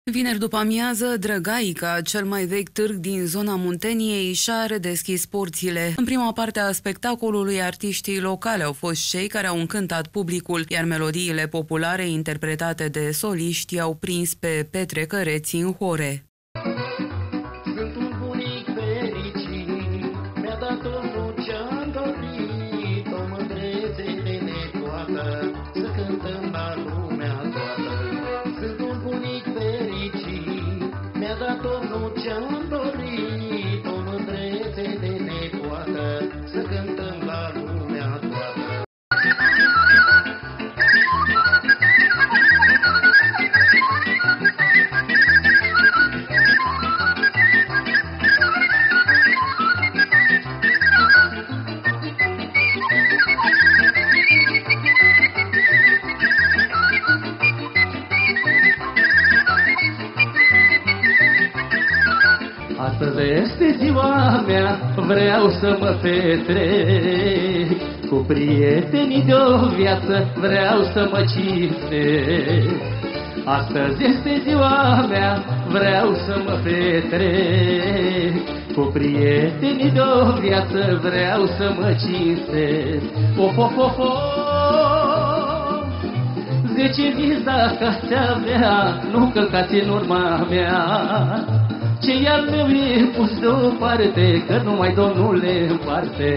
Vineri după amiază, Drăgaica, cel mai vechi târg din zona Munteniei, și-a redeschis porțile. În prima parte a spectacolului, artiștii locali au fost cei care au încântat publicul, iar melodiile populare interpretate de soliști au prins pe petrecăreți în hore. Sunt un bunic fericit, mi-a dat omul ce-am dorit, o mândrețe de netoată, să cântăm la lumea toată. Sunt un bunic fericit, mi-a dat omul ce-am dorit, o mândrețe de netoată, să cântăm la lumea toată. Astăzi este ziua mea, vreau să mă petrec cu prietenii de-o viață, vreau să mă cinstesc. Astăzi este ziua mea, vreau să mă petrec cu prietenii de-o viață, vreau să mă cinstesc. Of, of, of, of. 10 vieți dacă ați avea, nu călcați în urma mea. Ce al meu e pus deoparte, că numai Domnul le împarte.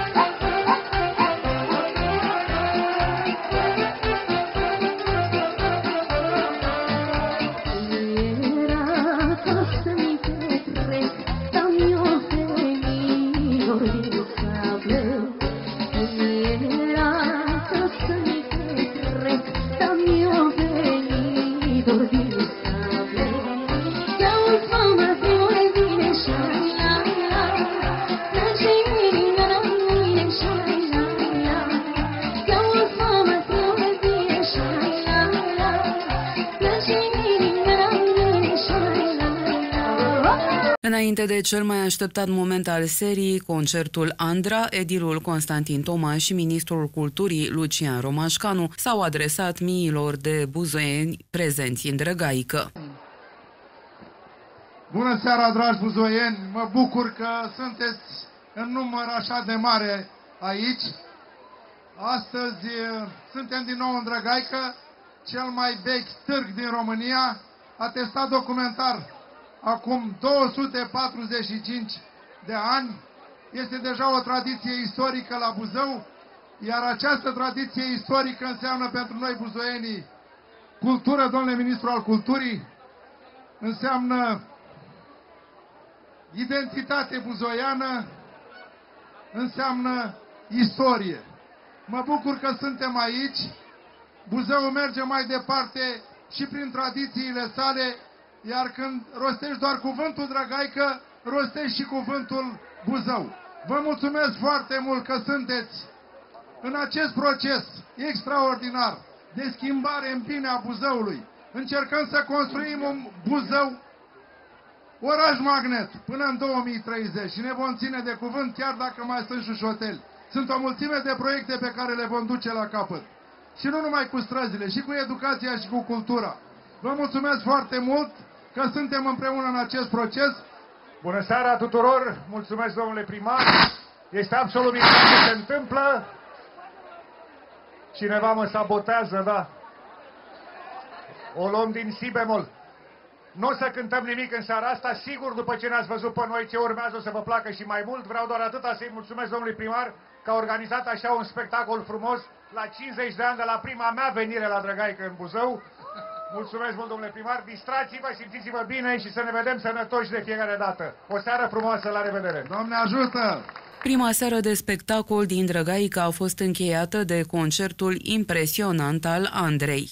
Înainte de cel mai așteptat moment al serii, concertul Andra, edilul Constantin Toma și ministrul culturii Lucian Romașcanu s-au adresat miilor de buzoieni prezenți în Drăgaică. Bună seara, dragi buzoieni! Mă bucur că sunteți în număr așa de mare aici. Astăzi suntem din nou în Drăgaică, cel mai vechi târg din România, atestat documentar. Acum 245 de ani, este deja o tradiție istorică la Buzău, iar această tradiție istorică înseamnă pentru noi buzoienii cultură, domnule ministru al culturii, înseamnă identitate buzoiană, înseamnă istorie. Mă bucur că suntem aici. Buzău merge mai departe și prin tradițiile sale, iar când rostești doar cuvântul Drăgaică, rostești și cuvântul Buzău. Vă mulțumesc foarte mult că sunteți în acest proces extraordinar de schimbare în bine a Buzăului. Încercăm să construim un Buzău oraș magnet până în 2030 și ne vom ține de cuvânt chiar dacă mai sunt șușoteli. Sunt o mulțime de proiecte pe care le vom duce la capăt. Și nu numai cu străzile, și cu educația și cu cultura. Vă mulțumesc foarte mult că suntem împreună în acest proces. Bună seara tuturor! Mulțumesc, domnule primar! Este absolut minunat ce se întâmplă. Cineva mă sabotează, da? O luăm din si bemol. Nu o să cântăm nimic în seara asta. Sigur, după ce ne-ați văzut pe noi, ce urmează o să vă placă și mai mult. Vreau doar atâta să-i mulțumesc domnului primar că a organizat așa un spectacol frumos la 50 de ani de la prima mea venire la Drăgaică în Buzău. Mulțumesc mult, domnule primar, distrați-vă, simțiți-vă bine și să ne vedem sănătoși de fiecare dată. O seară frumoasă, la revedere! Doamne ajută! Prima seară de spectacol din Drăgaica a fost încheiată de concertul impresionant al Andrei.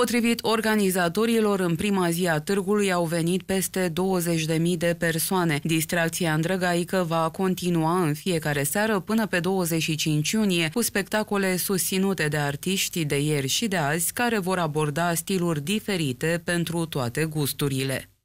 Potrivit organizatorilor, în prima zi a târgului au venit peste 20.000 de persoane. Distracția îndrăgaică va continua în fiecare seară până pe 25 iunie, cu spectacole susținute de artiști de ieri și de azi, care vor aborda stiluri diferite pentru toate gusturile.